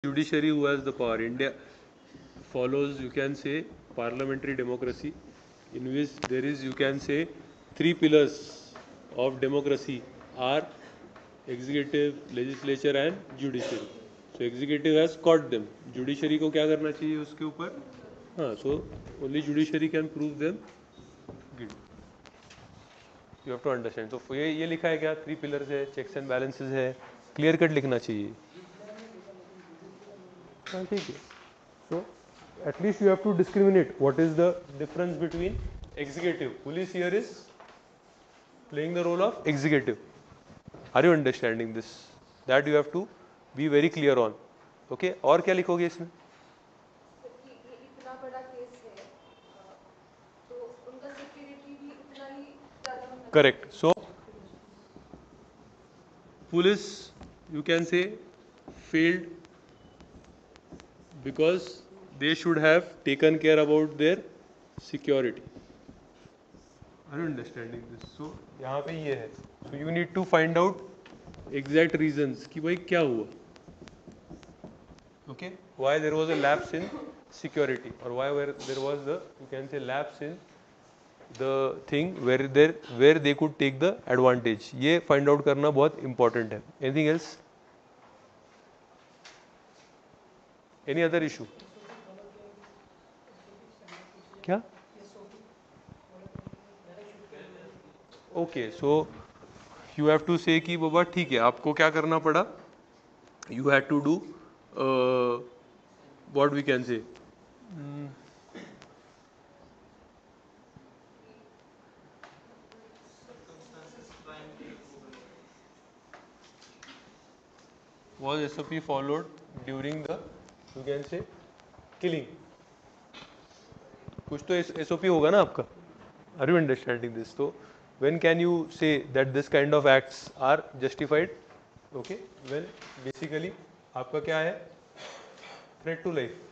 judiciary who has the power. India follows, you can say, parliamentary democracy, in which there is, you can say, three pillars of democracy are executive, legislature and judiciary. So executive has caught them. Judiciary को क्या करना चाहिए उसके ऊपर? हाँ, so only judiciary can prove them guilty. You have to understand. So ये लिखा है क्या? Three pillars है, checks and balances है, clear cut लिखना चाहिए. हाँ ठीक है. So at least you have to discriminate what is the difference between executive. Police here is playing the role of executive. Are you understanding this? That you have to be very clear on. Okay. और क्या लिखोगे इसमें? इतना बड़ा case है तो उनका security भी उतना ही ज़्यादा होना चाहिए. Correct. So police, you can say, failed because they should have taken care about their security. Are you understanding this? So यहाँ पे ये है. So you need to find out exact reasons कि भाई क्या हुआ. Okay, why there was a lapse in security, or why there was the, you can say, lapse in the thing where they could take the advantage. ये find out करना बहुत important है. Anything else? Any other issue? क्या? Okay, so you have to say कि बाबा ठीक है, आपको क्या करना पड़ा? You had to do what we can say. Was SOP followed during the, you can say, killing? कुछ तो SOP होगा ना आपका. Are you understanding this? So when can you say that this kind of acts are justified? Okay, when basically आपका क्या है? Threat to life.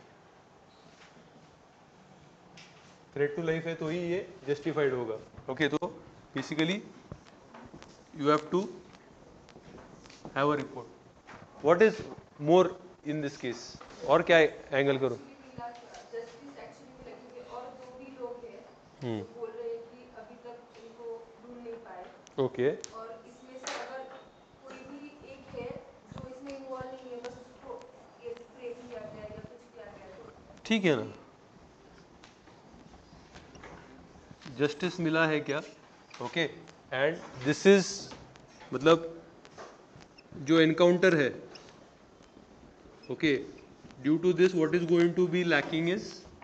Threat to life है तो ही ये justified होगा. Okay, तो basically you have to have a report. What is more in this case? और क्या एंगल करो? जस्टिस एक्चुअली भी लगेंगे और जो भी लोग हैं तो बोल रहे हैं कि अभी तक इनको ढूंढ नहीं पाए. ओके. और इसमें से अगर कोई भी एक है जो इसमें इन्वॉल्व नहीं है, बस उसको ये फ्रेम किया गया या कुछ किया गया तो ठीक है ना. जस्टिस मिला है क्या? ओके. एंड दिस इज, मतलब जो एनकाउंटर है, okay, due to this what is going to be lacking is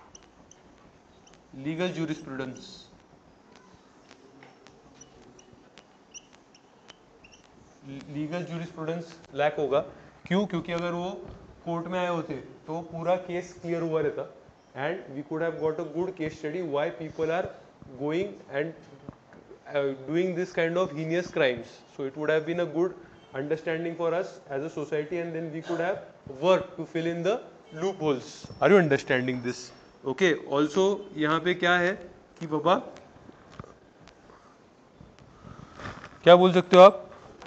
legal jurisprudence. Legal jurisprudence lack होगा. क्यों? क्योंकि अगर वो कोर्ट में आए होते तो पूरा केस क्लियर हुआ रहता, and we could have got a good case study why people are going and doing this kind of heinous crimes. So it would have been a good understanding for us as a society, and then we could have worked to fill in the loopholes. Are you understanding this? Okay. Also यहाँ पे क्या है कि बाबा क्या बोल सकते हो आप?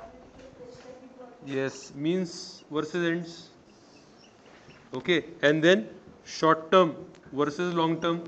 Yes, means versus ends. Okay, and then short term versus long term.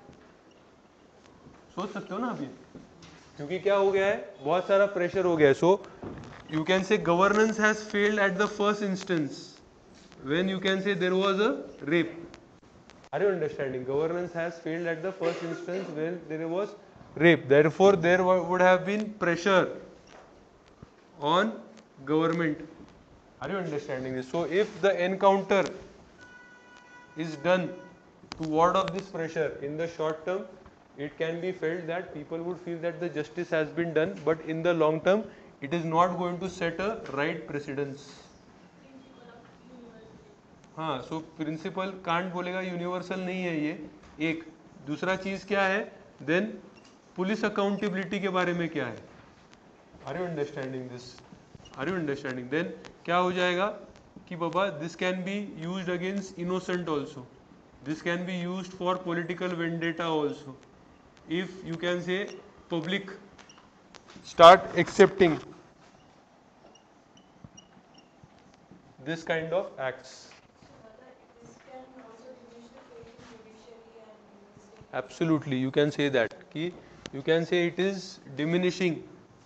सोच सकते हो ना अभी, क्योंकि क्या हो गया है, बहुत सारा प्रेशर हो गया है. So you can say governance has failed at the first instance when you can say there was a rape. Are you understanding? Governance has failed at the first instance when there was rape. Therefore there would have been pressure on government. Are you understanding this? So if the encounter is done to ward off this pressure in the short term, it can be felt that people would feel that the justice has been done, but in the long term it is not going to set a right precedence. हाँ, so principle can't बोलेगा, universal नहीं है ये. एक दूसरा चीज क्या है, then पुलिस अकाउंटेबिलिटी के बारे में क्या है? Are you understanding this? Are you understanding? Then क्या हो जाएगा कि बाबा this can be used against innocent also. This can be used for political vendetta also. If you can say public start accepting this kind of acts. Absolutely, you can say that. You can say it is diminishing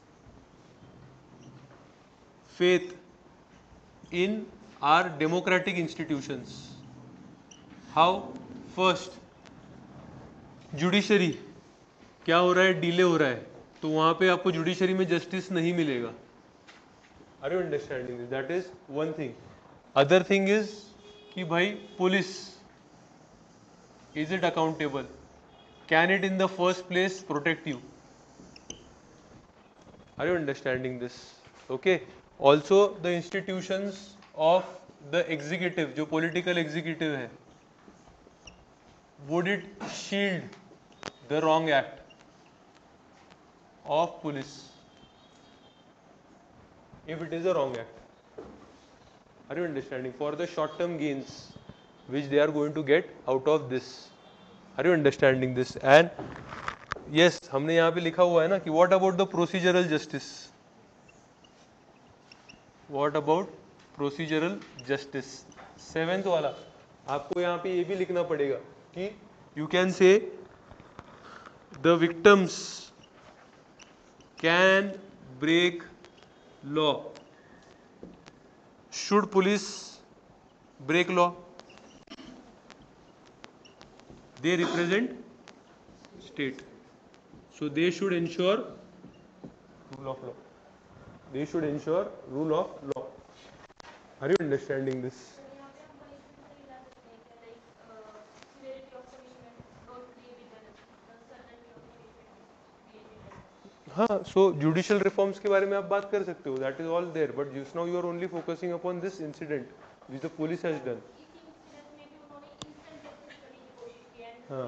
faith in our democratic institutions. How? First, judiciary क्या हो रहा है, delay हो रहा है, तो वहां पे आपको जुडिशरी में जस्टिस नहीं मिलेगा. Are you understanding this? That is one thing. Other thing is कि भाई police, is it accountable? Can it in the first place protect you? Are you understanding this? Okay. Also the institutions of the executive, जो political executive है, would it shield the wrong act of police if it is a wrong act? Are you understanding? For the short term gains which they are going to get out of this. Are you understanding this? And yes, हमने यहाँ पे लिखा हुआ है ना कि what about the procedural justice? What about procedural justice? 7th वाला आपको यहाँ पे ये भी लिखना पड़ेगा कि you can say the victims can break law. Should police break law? They represent state, so they should ensure rule of law. They should ensure rule of law. Are you understanding this? हाँ, सो judicial reforms के बारे में आप बात कर सकते हो, that is all there, but just now you are only focusing upon this incident which the police has done. हाँ,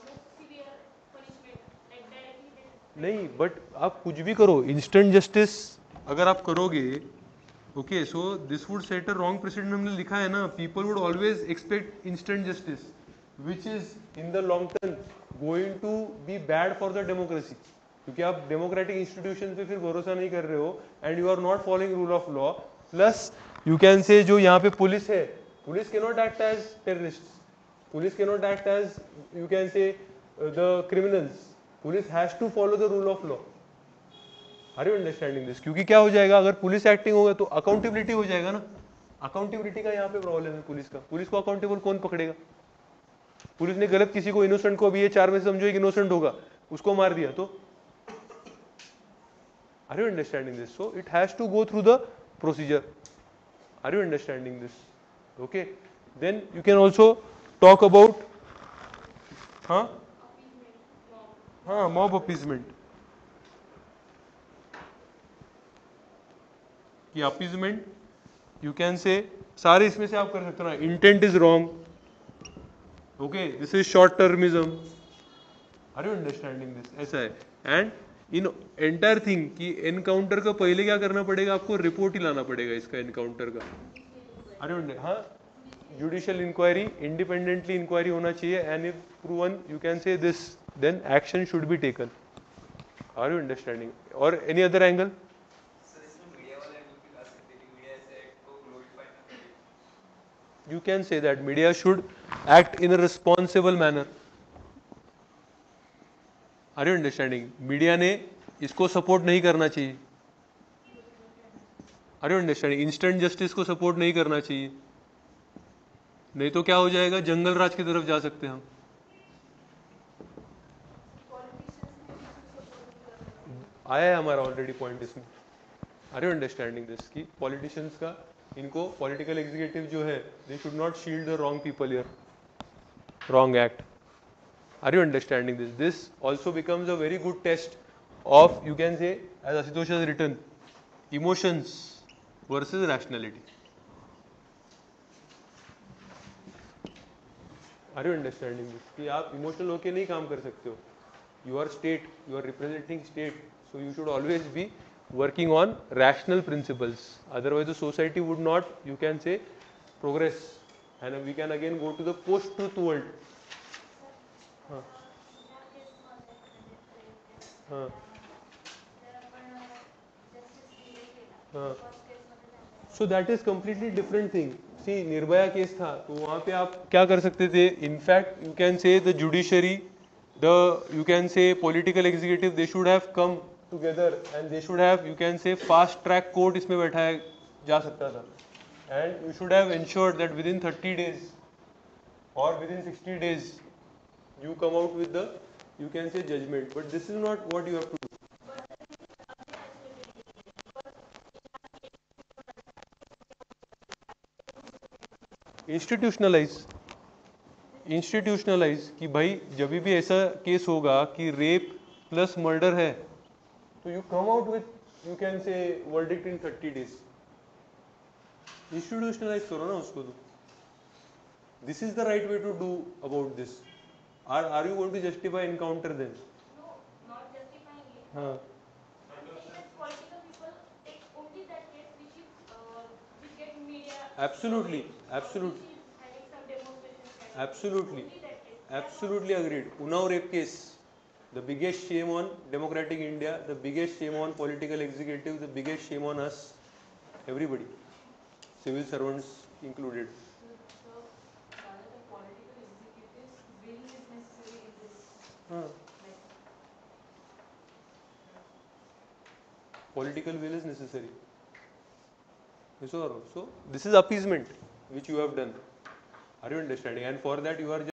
नहीं, बट आप कुछ भी करो, इंस्टेंट जस्टिस अगर आप करोगे, okay, so this would set a wrong president. हमने लिखा है ना, people would always expect instant justice which is in the long term going to be bad for the democracy, क्योंकि आप डेमोक्रेटिक इंस्टीट्यूशन पे फिर भरोसा नहीं कर रहे हो and you are not following rule of law. Plus you can say जो यहाँ पे पुलिस है, police can not act as terrorist, police can not act as you can say the criminals. Police has to follow the rule of law. Are you understanding this? क्योंकि क्या हो जाएगा, अगर police acting होगा तो accountability हो जाएगा ना. अकाउंटेबिलिटी का यहाँ पे प्रॉब्लम है पुलिस का. पुलिस को अकाउंटेबल कौन पकड़ेगा? पुलिस ने गलत किसी को, इनोसेंट को, अभी ये 4 में से समझो एक इनोसेंट होगा, उसको मार दिया तो. Are you understanding this? So it has to go through the procedure. Are you understanding this? Okay. Then you can also talk about mob appeasement. कि appeasement, you can say सारे इसमें से आप कर सकते हो ना. Intent is wrong. Okay. This is short termism. Are you understanding this? ऐसा है. And इन एंटायर थिंग कि एनकाउंटर का पहले क्या करना पड़ेगा, आपको रिपोर्ट ही लाना पड़ेगा इसका एनकाउंटर का. अरे हाँ, जुडिशियल इंक्वायरी, इंडिपेंडेंटली इंक्वायरी होना चाहिए, and if proven you can say this, then action should be taken. Are you understanding? और any other angle? You can say that media should act in a responsible manner. Are you understanding? Media ने इसको support नहीं करना चाहिए. Are you understanding? Instant justice को support नहीं करना चाहिए, नहीं तो क्या हो जाएगा, जंगल राज की तरफ जा सकते हैं हम. आया है हमारा ऑलरेडी पॉइंट इसमें. Are you understanding this? कि पॉलिटिशियंस का, इनको पॉलिटिकल एग्जीक्यूटिव जो है, they should not shield the wrong people here, wrong act. Are you understanding this? This also becomes a very good test of, you can say, as Ashutosh has written, emotions versus rationality. Are you understanding this? कि आप emotional होके नहीं काम कर सकते हो. You are state, you are representing state, so you should always be working on rational principles. Otherwise, the society would not, you can say, progress, and we can again go to the post-truth world. So that is completely different thing. See, Nirbhaya case था तो वहां पे आप क्या कर सकते थे, in fact you can say the judiciary the, you can say, political executive, they should have come together and they should have, you can say, fast track court इसमें बैठाया जा सकता था, and you should have ensured that within 30 days or within 60 days you come out with the, you can say, judgment. But this is not what you have to do. Institutionalize कि भाई जब भी ऐसा केस होगा कि rape plus murder है तो you come out with, you can say, verdict in 30 days. Institutionalize करो ना उसको. तो this is the right way to do about this. Are you going to justify encounter then? No, not justifying it. हाँ, I'm saying that political people take only that case which get media. Absolutely, coverage, or absolutely. which is having some demonstrations kind of. Absolutely. Only that case. They are not- Absolutely agreed. Unnao rape case, the biggest shame on democratic India, the biggest shame on political executive, the biggest shame on us, everybody, civil servants included. So, rather the political executives' will is necessary in this. हाँ, Like, political will is necessary. Yes or no? So this is appeasement which you have done. Are you understanding? And for that you are